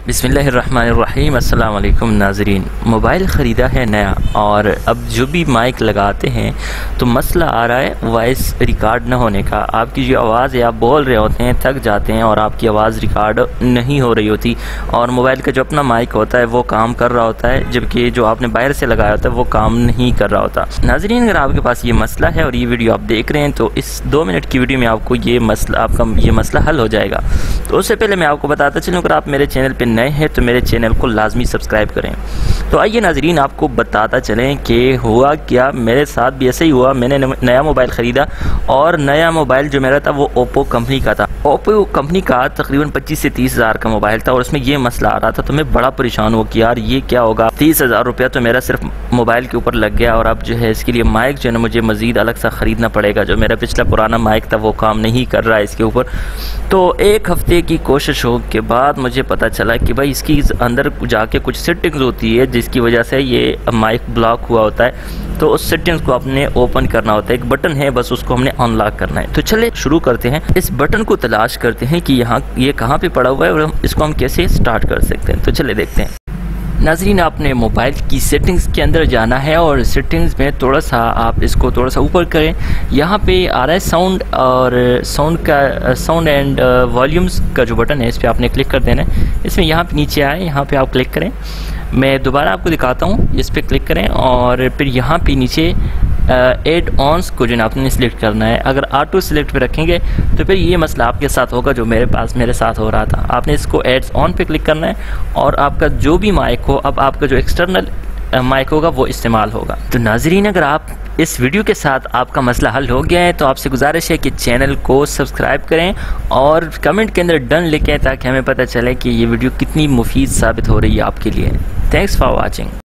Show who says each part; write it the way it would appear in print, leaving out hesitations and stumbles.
Speaker 1: बिस्मिल्लाहिर्रहमानिर्रहीम। अस्सलाम वालेकुम नाज़रीन। मोबाइल ख़रीदा है नया और अब जो भी माइक लगाते हैं तो मसला आ रहा है वॉइस रिकॉर्ड न होने का। आपकी जो आवाज़ है आप बोल रहे होते हैं, थक जाते हैं और आपकी आवाज़ रिकॉर्ड नहीं हो रही होती और मोबाइल का जो अपना माइक होता है वो काम कर रहा होता है, जबकि जो आपने बाहर से लगाया होता है वो काम नहीं कर रहा होता। नाज़रीन, अगर आपके पास ये मसला है और ये वीडियो आप देख रहे हैं तो इस 2 मिनट की वीडियो में आपको ये मसला हल हो जाएगा। तो उससे पहले मैं आपको बताता चलूँ, अगर आप मेरे चैनल पर नए हैं तो मेरे चैनल को लाजमी सब्सक्राइब करें। तो आइए नाजरीन, आपको बताता चलें कि हुआ क्या। मेरे साथ भी ऐसे ही हुआ। मैंने नया मोबाइल ख़रीदा और नया मोबाइल जो मेरा था वो ओप्पो कंपनी का था। ओप्पो कंपनी का तकरीबन 25 से 30 हज़ार का मोबाइल था और उसमें ये मसला आ रहा था। तो मैं बड़ा परेशान हुआ कि यार ये क्या होगा। 30 हज़ार रुपया तो मेरा सिर्फ मोबाइल के ऊपर लग गया और अब जो है इसके लिए माइक जो है ना मुझे मज़ीद अलग सा ख़रीदना पड़ेगा। जो मेरा पिछला पुराना माइक था वो काम नहीं कर रहा है इसके ऊपर। तो 1 हफ़्ते की कोशिश हो के बाद मुझे पता चला कि भाई इसकी अंदर जाके कुछ सेटिंग्स होती है जिसकी वजह से ये माइक ब्लॉक हुआ होता है। तो उस सेटिंग्स को आपने ओपन करना होता है। एक बटन है, बस उसको हमने अनलॉक करना है। तो चले शुरू करते हैं। इस बटन को तलाश करते हैं कि यहाँ ये कहाँ पे पड़ा हुआ है और इसको हम कैसे स्टार्ट कर सकते हैं। तो चले देखते हैं। नाज़रीन, आपने मोबाइल की सेटिंग्स के अंदर जाना है और सेटिंग्स में थोड़ा सा आप इसको थोड़ा सा ऊपर करें। यहाँ पे आ रहा है साउंड और साउंड एंड वॉल्यूम्स का जो बटन है इस पर आपने क्लिक कर देना है। इसमें यहाँ पे नीचे आए, यहाँ पे आप क्लिक करें। मैं दोबारा आपको दिखाता हूँ, इस पर क्लिक करें और फिर यहाँ पे नीचे एड ऑन्स को जो है आपने सिलेक्ट करना है। अगर ऑटो सिलेक्ट पे रखेंगे तो फिर ये मसला आपके साथ होगा जो मेरे साथ हो रहा था। आपने इसको एड्स ऑन पे क्लिक करना है और आपका जो भी माइक हो, अब आपका जो एक्सटर्नल माइक होगा वो इस्तेमाल होगा। तो नाजरीन, अगर आप इस वीडियो के साथ आपका मसला हल हो गया है तो आपसे गुजारिश है कि चैनल को सब्सक्राइब करें और कमेंट के अंदर डन लिखें ताकि हमें पता चले कि ये वीडियो कितनी मुफीद साबित हो रही है आपके लिए। Thanks for watching.